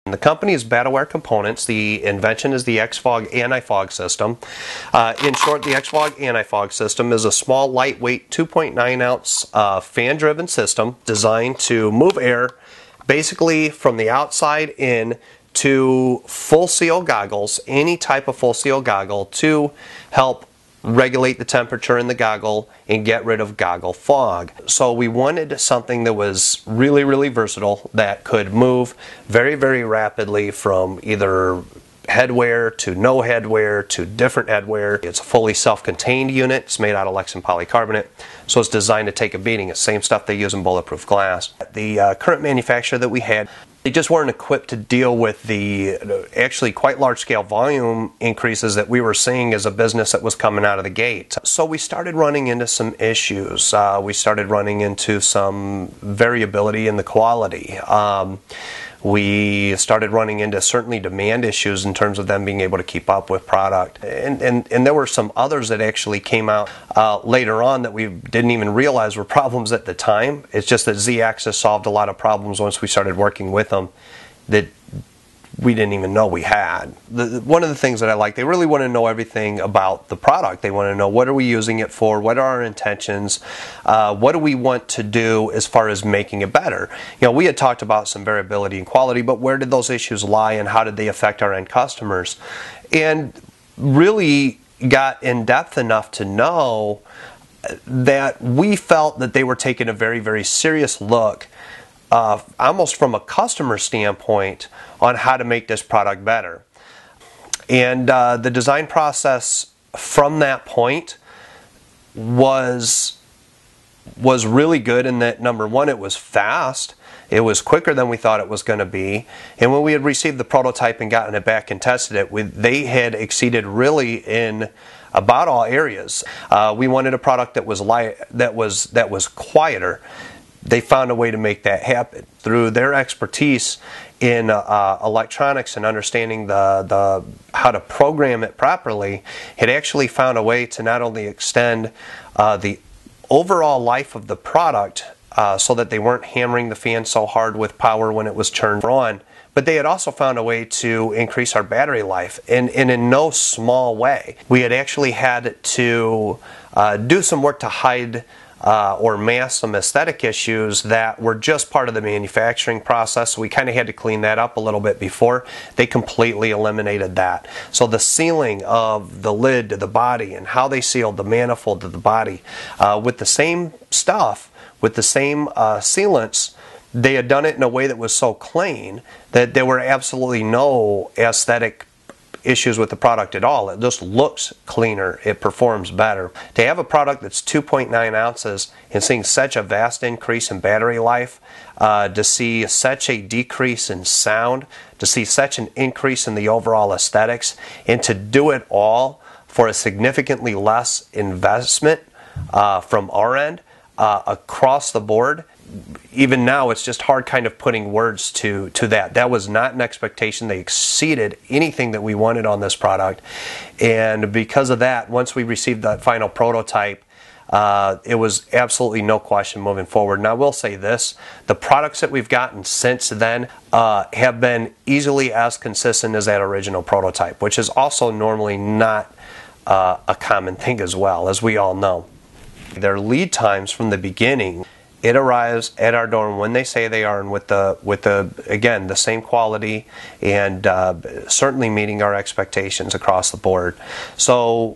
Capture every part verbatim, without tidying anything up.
The company is Battlewear Components. The invention is the ExFog anti-fog system. Uh, in short, the ExFog anti-fog system is a small, lightweight, two point nine ounce uh, fan-driven system designed to move air basically from the outside in to full seal goggles, any type of full seal goggle, to help regulate the temperature in the goggle and get rid of goggle fog. So we wanted something that was really, really versatile, that could move very, very rapidly from either headwear to no headwear to different headwear. It's a fully self-contained unit. It's made out of Lexan polycarbonate, so it's designed to take a beating. It's the same stuff they use in bulletproof glass. The uh, current manufacturer that we had, they just weren't equipped to deal with the actually quite large-scale volume increases that we were seeing as a business that was coming out of the gate. So we started running into some issues. Uh, we started running into some variability in the quality. Um, we started running into certainly demand issues in terms of them being able to keep up with product. And, and, and there were some others that actually came out uh, later on that we didn't even realize were problems at the time. It's just that Z-Axis solved a lot of problems once we started working with them that we didn't even know we had. The, one of the things that I like, they really want to know everything about the product. They want to know, what are we using it for, what are our intentions, uh, what do we want to do as far as making it better. You know, we had talked about some variability in quality, but where did those issues lie and how did they affect our end customers? And really got in depth enough to know that we felt that they were taking a very, very serious look, Uh, almost from a customer standpoint, on how to make this product better. And uh, the design process from that point was was really good in that, number one, it was fast. It was quicker than we thought it was going to be. And when we had received the prototype and gotten it back and tested it, we, they had exceeded really in about all areas. Uh, we wanted a product that was light, that was that was quieter. They found a way to make that happen through their expertise in uh, electronics and understanding the, the how to program it properly. It actually found a way to not only extend uh, the overall life of the product uh, so that they weren't hammering the fan so hard with power when it was turned on, but they had also found a way to increase our battery life, and, and in no small way. We had actually had to uh, do some work to hide Uh, or mask some aesthetic issues that were just part of the manufacturing process. So we kind of had to clean that up a little bit before. They completely eliminated that. So the sealing of the lid to the body and how they sealed the manifold to the body uh, with the same stuff, with the same uh, sealants, they had done it in a way that was so clean that there were absolutely no aesthetic issues with the product at all. It just looks cleaner. It performs better. To have a product that's two point nine ounces and seeing such a vast increase in battery life, uh, to see such a decrease in sound, to see such an increase in the overall aesthetics, and to do it all for a significantly less investment uh, from our end uh, across the board. Even now, it's just hard kind of putting words to, to that. That was not an expectation. They exceeded anything that we wanted on this product. And because of that, once we received that final prototype, uh, it was absolutely no question moving forward. And I will say this, the products that we've gotten since then uh, have been easily as consistent as that original prototype, which is also normally not uh, a common thing as well, as we all know. Their lead times from the beginning, it arrives at our door when they say they are, and with the with the again the same quality, and uh, certainly meeting our expectations across the board. So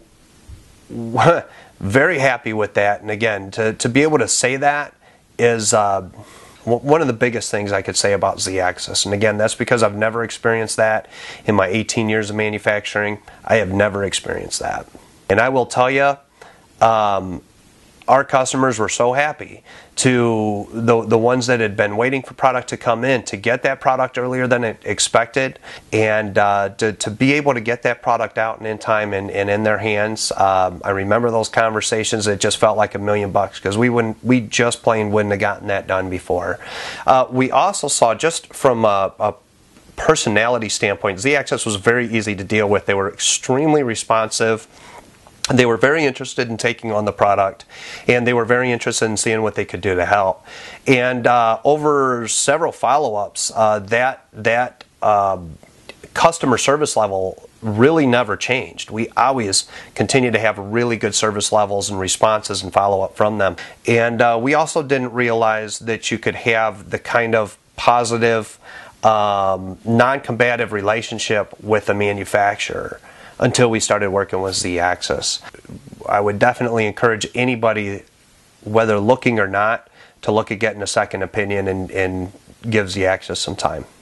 very happy with that. And again, to to be able to say that is uh, one of the biggest things I could say about Z-Axis. And again, that's because I've never experienced that in my eighteen years of manufacturing. I have never experienced that, and I will tell you. Um, Our customers were so happy to the the ones that had been waiting for product to come in, to get that product earlier than it expected, and uh, to, to be able to get that product out and in time and, and in their hands. Um, I remember those conversations. It just felt like a million bucks because we wouldn't we just plain wouldn't have gotten that done before. Uh, we also saw, just from a, a personality standpoint, Z-Axis was very easy to deal with. They were extremely responsive. They were very interested in taking on the product, and they were very interested in seeing what they could do to help. And uh, over several follow-ups, uh, that that um, customer service level really never changed. We always continue to have really good service levels and responses and follow-up from them. And uh, we also didn't realize that you could have the kind of positive, um, non-combative relationship with the manufacturer until we started working with Z-Axis. I would definitely encourage anybody, whether looking or not, to look at getting a second opinion and, and give Z-Axis some time.